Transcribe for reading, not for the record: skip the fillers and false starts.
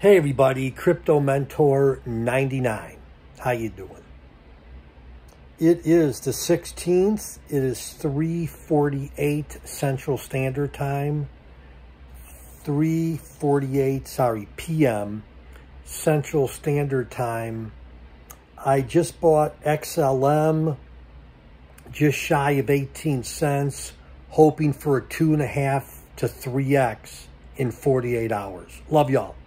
Hey everybody, Crypto Mentor 99. How you doing? It is the 16th. It is 3:48 Central Standard Time. 3:48 p.m. Central Standard Time. I just bought XLM just shy of 18 cents, hoping for a 2.5 to 3x in 48 hours. Love y'all.